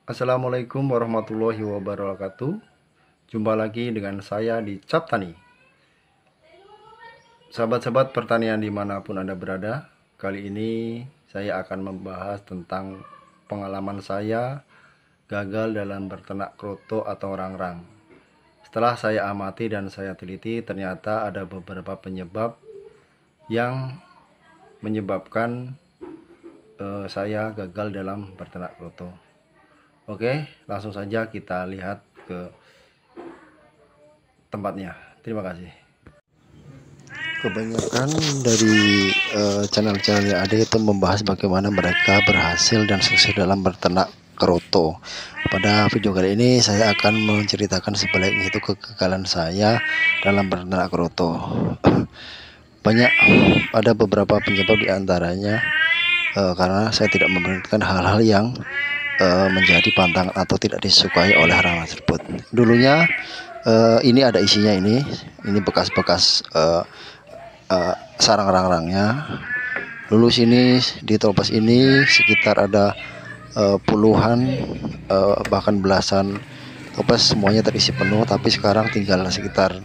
Assalamualaikum warahmatullahi wabarakatuh. Jumpa lagi dengan saya di Cap Tani. Sahabat-sahabat pertanian dimanapun Anda berada, kali ini saya akan membahas tentang pengalaman saya gagal dalam berternak kroto atau rangrang. Setelah saya amati dan saya teliti, ternyata ada beberapa penyebab yang menyebabkan saya gagal dalam berternak kroto. Oke, langsung saja kita lihat ke tempatnya. Terima kasih. Kebanyakan dari channel-channel yang ada itu membahas bagaimana mereka berhasil dan sukses dalam berternak kroto. Pada video kali ini saya akan menceritakan sebaliknya, itu kegagalan saya dalam berternak kroto. Ada beberapa penyebab diantaranya karena saya tidak memperhatikan hal-hal yang menjadi pantangan atau tidak disukai oleh orang tersebut. Dulunya ini ada isinya, ini bekas-bekas sarang rangrangnya. Lalu sini di toples ini sekitar ada puluhan bahkan belasan toples, semuanya terisi penuh, tapi sekarang tinggal sekitar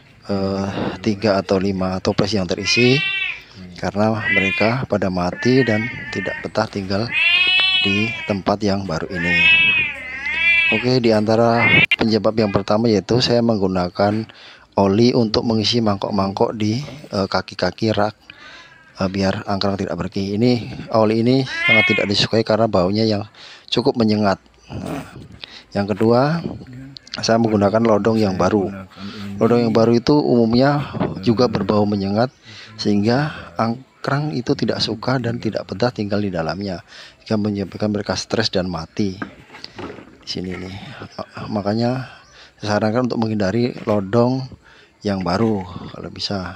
3 atau 5 toples yang terisi karena mereka pada mati dan tidak betah tinggal di tempat yang baru ini. Oke, di antara penyebab yang pertama yaitu saya menggunakan oli untuk mengisi mangkok-mangkok di kaki-kaki rak biar angkrang tidak pergi. Oli ini sangat tidak disukai karena baunya yang cukup menyengat. Yang kedua, saya menggunakan lodong yang baru. Lodong yang baru itu umumnya juga berbau menyengat sehingga angkrang itu tidak suka dan tidak betah tinggal di dalamnya, yang menyebabkan mereka stres dan mati. Di sini nih, makanya saya sarankan untuk menghindari lodong yang baru kalau bisa.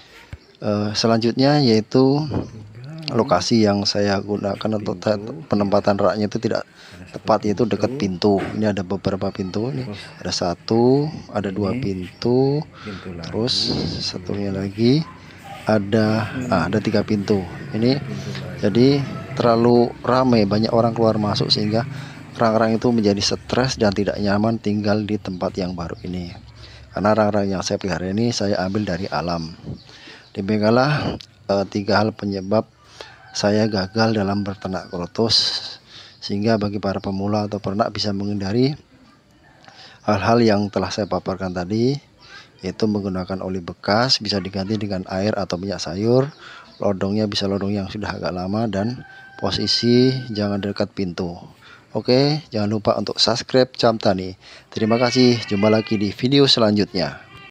Selanjutnya yaitu lokasi yang saya gunakan untuk penempatan raknya itu tidak tepat, yaitu dekat pintu. Ini ada beberapa pintu, ini ada 1, ada 2 pintu, terus satunya lagi ada 3 pintu. Ini jadi terlalu ramai, banyak orang keluar masuk sehingga rangrang itu menjadi stres dan tidak nyaman tinggal di tempat yang baru ini. Karena rangrang yang saya pelihara ini saya ambil dari alam. Demikianlah 3 hal penyebab saya gagal dalam berternak kroto, sehingga bagi para pemula atau peternak bisa menghindari hal-hal yang telah saya paparkan tadi, yaitu menggunakan oli bekas, bisa diganti dengan air atau minyak sayur. Lodongnya bisa lodong yang sudah agak lama, dan posisi jangan dekat pintu. Oke, jangan lupa untuk subscribe Cap Tani. Terima kasih, jumpa lagi di video selanjutnya.